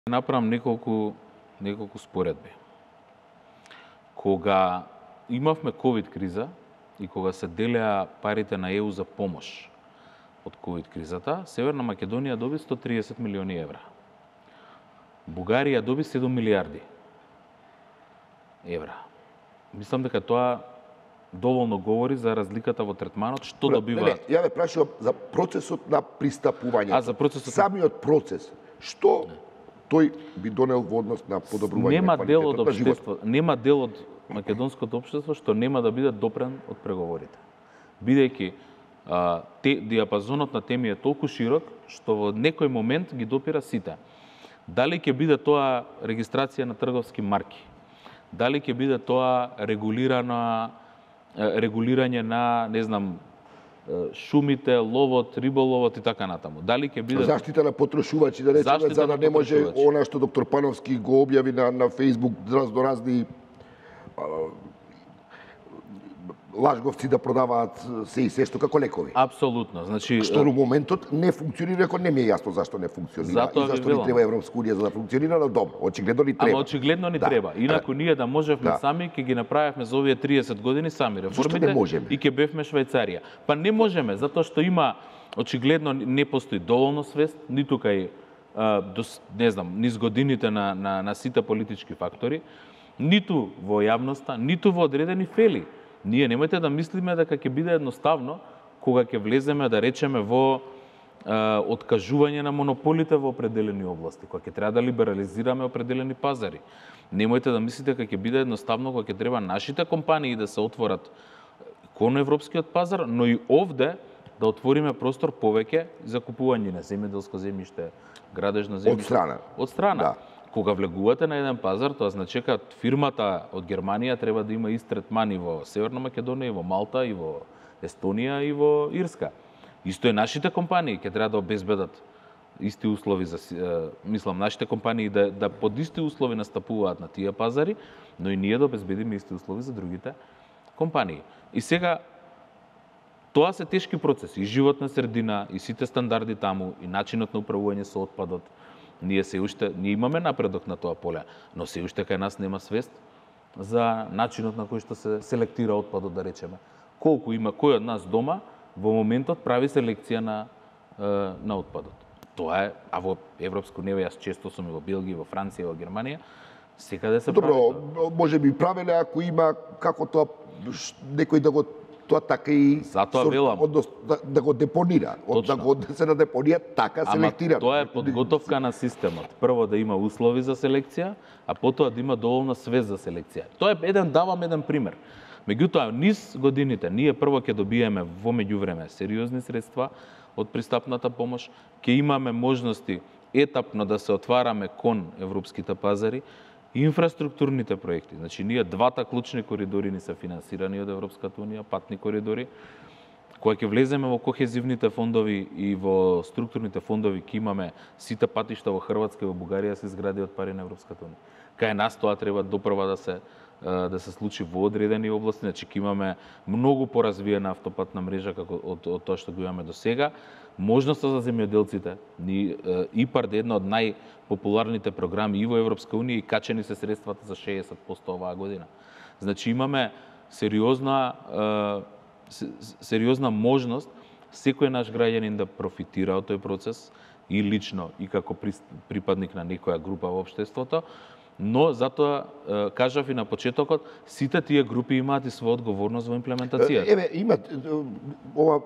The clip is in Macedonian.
Направам неколку споредби. Кога имавме ковид криза и кога се делеа парите на ЕУ за помош од ковид кризата, Северна Македонија доби 130 милиони евра. Бугарија доби 7 милиарди евра. Мислам дека тоа доволно говори за разликата во третманот, што добива... Ја ве прашувам за процесот на пристапување. За процесот... Самиот процес, што тој би донел во однос на подобрување на квалитетот на живот? Нема дел од македонското општество што нема да биде допрен од преговорите. Бидејќи диапазонот на теми е толку широк, што во некој момент ги допира сите. Дали ќе биде тоа регистрација на трговски марки? Дали ќе биде тоа регулирање на, не знам, шумите, ловот, риболовот и така натаму. Дали ќе биде заштита на потрошувачи, да речеме, за да не може она што доктор Пановски го објави на Facebook разни лажговци да продаваат се и се што како лекови. Апсолутно. Значи што во моментот не функционира, ако не ми е јасно зашто не функционира и зашто ни треба Европска унија за да функционира, но добро, очигледно ни треба. Ама очигледно ни треба. Инаку ние да можевме сами, ќе ги направевме за овие 30 години сами реформите и ќе бевме Швајцарија. Па не можеме, затоа што има очигледно не постои доволно свест, ниту кај не знам, низ годините на сите политички фактори, ниту во јавноста, ниту во одредени фели. Ние немојте да мислиме дека ќе биде едноставно кога ќе влеземе, да речеме, во откажување на монополите во определени области, кога ќе треба да либерализираме определени пазари. Немојте да мислите дека ќе биде едноставно кога ќе треба нашите компании да се отворат кон европскиот пазар, но и овде да отвориме простор повеќе за купување на земјоделско земјиште, градежно земјиште. Од страна. Да. Кога влегувате на еден пазар, тоа значи дека фирмата од Германија треба да има ист третман и во Северна Македонија, и во Малта, и во Естонија, и во Ирска. Исто и нашите компании ќе треба да обезбедат исти услови за мислам нашите компании да под исти услови настапуваат на тие пазари, но и ние да обезбедиме исти услови за другите компании. И сега тоа се тешки процеси, и животна средина, и сите стандарди таму, и начинот на управување со отпадот. Ние имаме напредок на тоа поле, но се уште кај нас нема свест за начинот на кој што се селектира отпадот, да речеме. Колку има, кој од нас дома во моментот прави селекција на отпадот. Тоа е, а во Европско небе, јас често сум и во Белгија, во Франција, во Германија, секаде се прави. Добро, може би правеле ако има како тоа некој да го тоа така и да го депонира, да го се на депонија така селектира. Ама тоа е подготовка на системот. Прво да има услови за селекција, а потоа да има доволна свест за селекција. Тоа е давам еден пример. Меѓутоа, низ годините, ние прво ќе добиеме во меѓувреме сериозни средства од пристапната помош, ќе имаме можности етапно да се отвараме кон европските пазари, инфраструктурните проекти. Значи, ние двата клучни коридори ни се финансирани од Европската унија, патни коридори. Кога ќе влеземе во кохезивните фондови и во структурните фондови, ќе имаме сите патишта во Хрватска и во Бугарија се изгради од пари на Европската унија. Кај нас тоа треба допрва да се случи во одредени области, значи ќе имаме многу поразвиена автопатна мрежа како од тоа што го имаме до сега. Можноста за земјоделците, ИПАРД е една од најпопуларните програми и во Европска унија и качени се средствата за 60% оваа година. Значи имаме сериозна можност секој наш граѓанин да профитира од тој процес и лично и како припадник на некоја група во општеството, но затоа кажав и на почетокот, сите тие групи имаат и своја одговорност во имплементацијата. Еве, имат ова